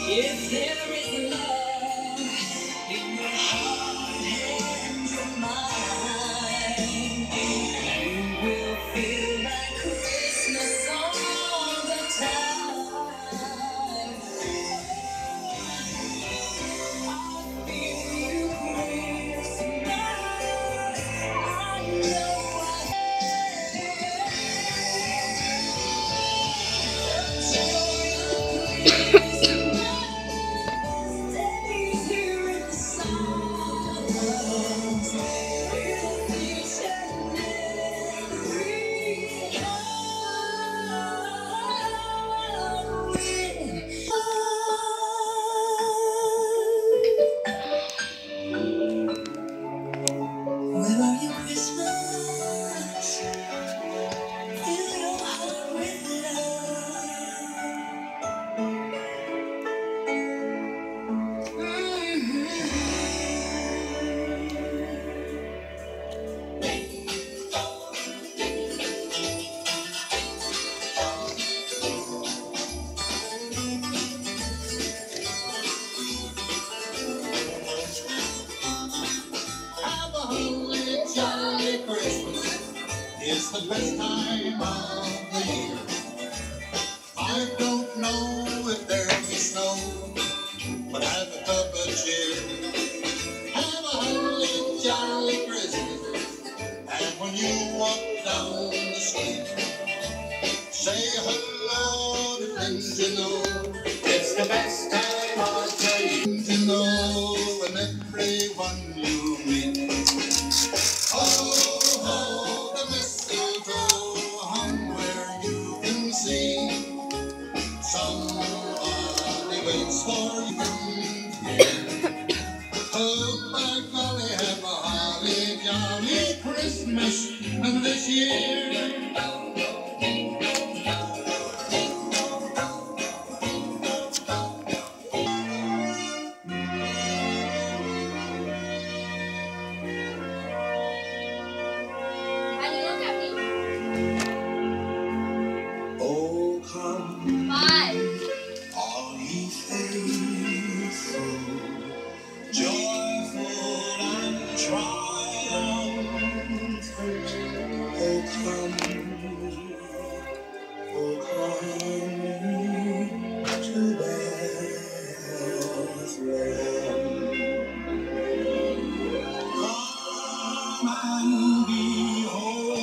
If there is love in your heart and your mind, you will feel like Christmas all the time. Where are you, Christmas? Fill your heart with have a holy, jolly Christmas. It's the best time of the year. I don't know if there'll be snow, but have a cup of cheer. Have a holy, jolly Christmas. And when you walk down the street, say hello to friends you know. It's the best time of the year. You know, and everyone you meet. Ho, ho, the mistletoe hung where you can see. Somebody waits for you. Oh, my golly, have a holly jolly Christmas this year. And you look at me. Oh, come, all ye faithful, joyful and triumphant. Oh, come to Bethlehem. Come and behold.